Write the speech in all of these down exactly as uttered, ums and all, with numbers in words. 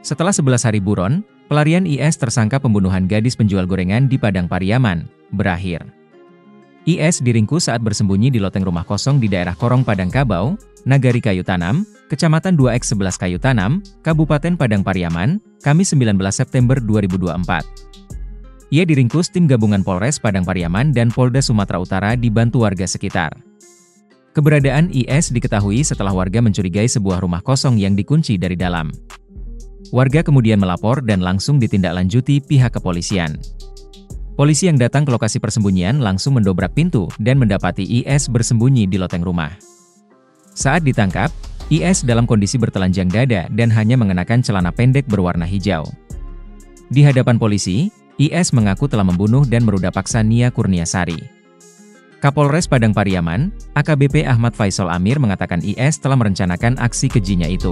Setelah sebelas hari buron, pelarian I S tersangka pembunuhan gadis penjual gorengan di Padang Pariaman berakhir. I S diringkus saat bersembunyi di loteng rumah kosong di daerah Korong Padang Kabau, Nagari Kayu Tanam, Kecamatan dua X sebelas Kayu Tanam, Kabupaten Padang Pariaman, Kamis sembilan belas September dua ribu dua puluh empat. Ia diringkus tim gabungan Polres Padang Pariaman dan Polda Sumatera Utara dibantu warga sekitar. Keberadaan I S diketahui setelah warga mencurigai sebuah rumah kosong yang dikunci dari dalam. Warga kemudian melapor dan langsung ditindaklanjuti pihak kepolisian. Polisi yang datang ke lokasi persembunyian langsung mendobrak pintu dan mendapati I S bersembunyi di loteng rumah. Saat ditangkap, I S dalam kondisi bertelanjang dada dan hanya mengenakan celana pendek berwarna hijau. Di hadapan polisi, I S mengaku telah membunuh dan meruda paksa Nia Kurniasari. Kapolres Padang Pariaman, A K B P Ahmad Faisal Amir mengatakan I S telah merencanakan aksi kejinya itu.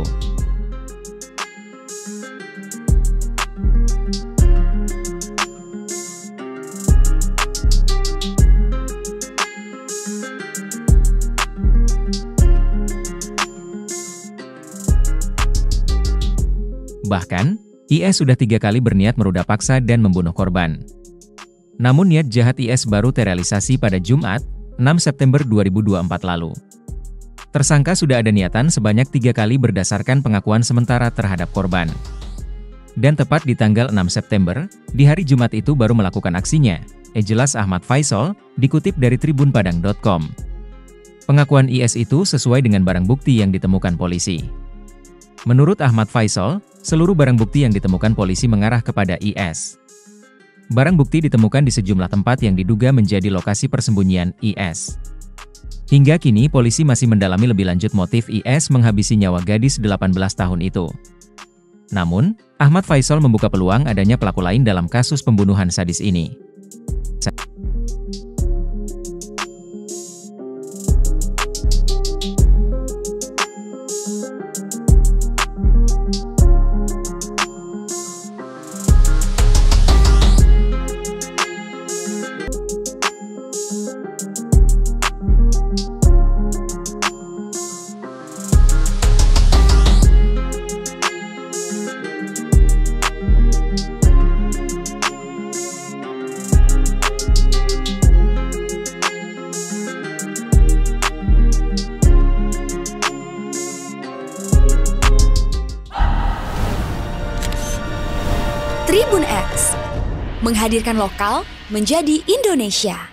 Bahkan, I S sudah tiga kali berniat meruda paksa dan membunuh korban. Namun niat jahat I S baru terrealisasi pada Jumat, enam September dua ribu dua puluh empat lalu. Tersangka sudah ada niatan sebanyak tiga kali berdasarkan pengakuan sementara terhadap korban. Dan tepat di tanggal enam September, di hari Jumat itu baru melakukan aksinya, jelas Ahmad Faisal, dikutip dari tribun padang titik com. Pengakuan I S itu sesuai dengan barang bukti yang ditemukan polisi. Menurut Ahmad Faisal, seluruh barang bukti yang ditemukan polisi mengarah kepada I S. Barang bukti ditemukan di sejumlah tempat yang diduga menjadi lokasi persembunyian I S. Hingga kini polisi masih mendalami lebih lanjut motif I S menghabisi nyawa gadis delapan belas tahun itu. Namun, Ahmad Faisal membuka peluang adanya pelaku lain dalam kasus pembunuhan sadis ini. Tribun X, menghadirkan lokal menjadi Indonesia.